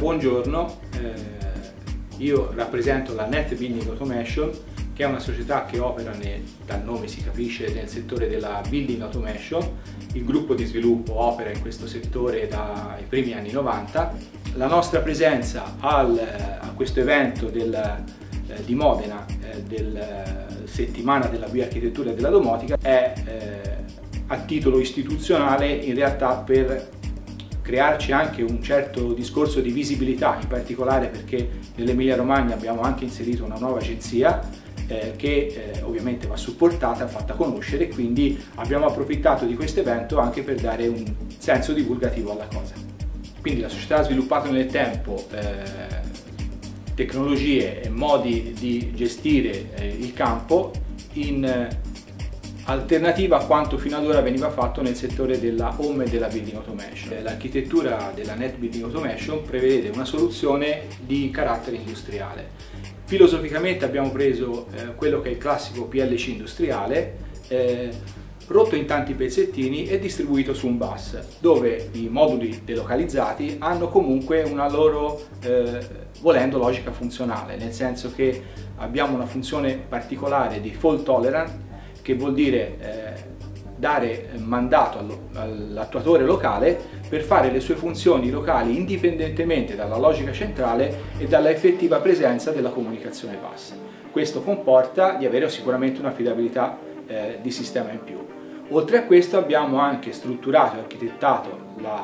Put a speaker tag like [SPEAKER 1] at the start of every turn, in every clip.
[SPEAKER 1] Buongiorno, io rappresento la Net Building Automation, che è una società che opera, dal nome si capisce, nel settore della Building Automation. Il gruppo di sviluppo opera in questo settore dai primi anni 90. La nostra presenza a questo evento di Modena, della settimana della bioarchitettura e della domotica, è a titolo istituzionale, in realtà per crearci anche un certo discorso di visibilità, in particolare perché nell'Emilia Romagna abbiamo anche inserito una nuova agenzia che ovviamente va supportata, fatta conoscere, e quindi abbiamo approfittato di questo evento anche per dare un senso divulgativo alla cosa. Quindi la società ha sviluppato nel tempo tecnologie e modi di gestire il campo in alternativa a quanto fino ad ora veniva fatto nel settore della home e della building automation. L'architettura della Net Building Automation prevede una soluzione di carattere industriale. Filosoficamente abbiamo preso quello che è il classico PLC industriale, rotto in tanti pezzettini e distribuito su un bus, dove i moduli delocalizzati hanno comunque una loro, volendo, logica funzionale, nel senso che abbiamo una funzione particolare di fault tolerant, che vuol dire dare mandato all'attuatore locale per fare le sue funzioni locali indipendentemente dalla logica centrale e dalla effettiva presenza della comunicazione bus. Questo comporta di avere sicuramente un'affidabilità di sistema in più. Oltre a questo abbiamo anche strutturato e architettato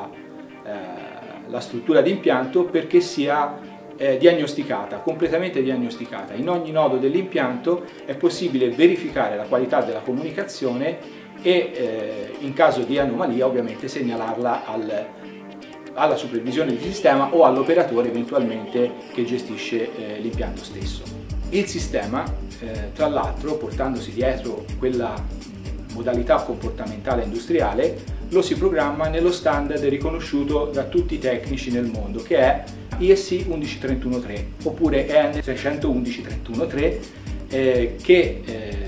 [SPEAKER 1] la struttura di impianto perché sia diagnosticata, completamente diagnosticata. In ogni nodo dell'impianto è possibile verificare la qualità della comunicazione e in caso di anomalia ovviamente segnalarla alla supervisione di sistema o all'operatore eventualmente che gestisce l'impianto stesso. Il sistema, tra l'altro, portandosi dietro quella modalità comportamentale industriale, lo si programma nello standard riconosciuto da tutti i tecnici nel mondo, che è ISC 11313 oppure EN 611-313, che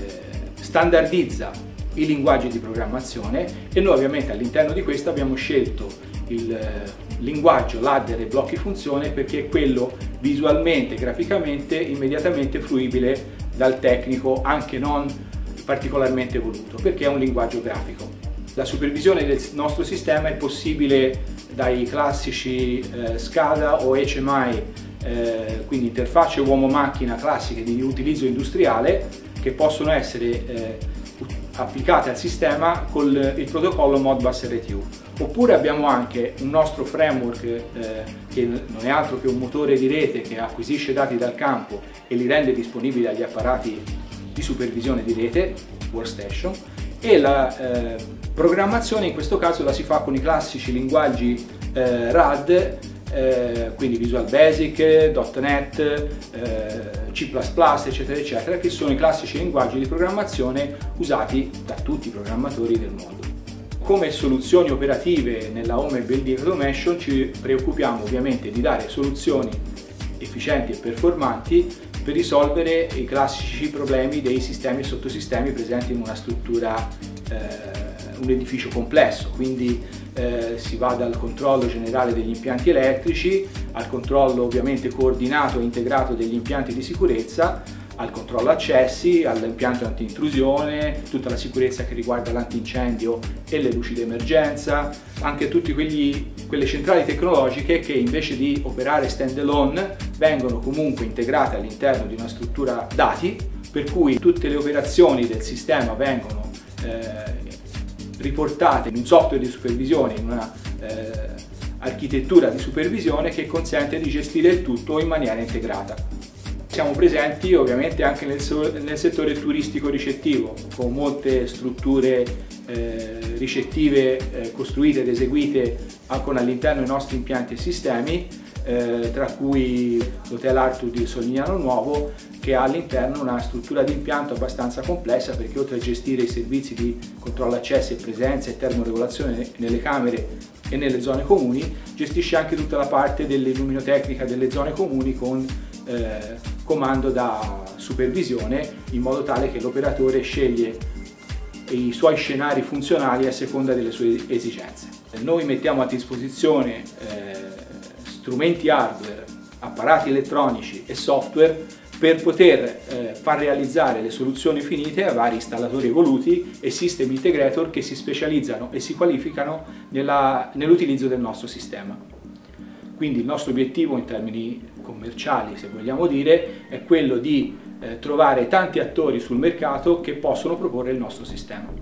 [SPEAKER 1] standardizza i linguaggi di programmazione, e noi ovviamente all'interno di questo abbiamo scelto il linguaggio ladder e blocchi funzione perché è quello visualmente, graficamente, immediatamente fruibile dal tecnico, anche non particolarmente voluto, perché è un linguaggio grafico. La supervisione del nostro sistema è possibile dai classici SCADA o HMI, quindi interfacce uomo-macchina classiche di utilizzo industriale, che possono essere applicate al sistema con il protocollo Modbus RTU. Oppure abbiamo anche un nostro framework che non è altro che un motore di rete che acquisisce dati dal campo e li rende disponibili agli apparati di supervisione di rete, workstation, e la programmazione in questo caso la si fa con i classici linguaggi RAD, quindi Visual Basic, .NET, C++, eccetera eccetera, che sono i classici linguaggi di programmazione usati da tutti i programmatori del mondo. Come soluzioni operative nella Home Building Automation ci preoccupiamo ovviamente di dare soluzioni efficienti e performanti per risolvere i classici problemi dei sistemi e sottosistemi presenti in una struttura, un edificio complesso. Quindi si va dal controllo generale degli impianti elettrici al controllo ovviamente coordinato e integrato degli impianti di sicurezza, al controllo accessi, all'impianto anti-intrusione, tutta la sicurezza che riguarda l'antincendio e le luci d'emergenza, anche tutte quelle centrali tecnologiche che invece di operare stand alone vengono comunque integrate all'interno di una struttura dati, per cui tutte le operazioni del sistema vengono riportate in un software di supervisione, in una architettura di supervisione che consente di gestire il tutto in maniera integrata. Siamo presenti ovviamente anche nel settore turistico-ricettivo, con molte strutture ricettive costruite ed eseguite all'interno dei nostri impianti e sistemi, tra cui l'Hotel Artur di Solignano Nuovo, che ha all'interno una struttura di impianto abbastanza complessa, perché oltre a gestire i servizi di controllo accessi e presenza e termoregolazione nelle camere e nelle zone comuni, gestisce anche tutta la parte dell'illuminotecnica delle zone comuni con comando da supervisione, in modo tale che l'operatore sceglie i suoi scenari funzionali a seconda delle sue esigenze. Noi mettiamo a disposizione strumenti hardware, apparati elettronici e software per poter far realizzare le soluzioni finite a vari installatori evoluti e system integrator che si specializzano e si qualificano nell'utilizzo del nostro sistema. Quindi il nostro obiettivo in termini commerciali, se vogliamo dire, è quello di trovare tanti attori sul mercato che possono proporre il nostro sistema.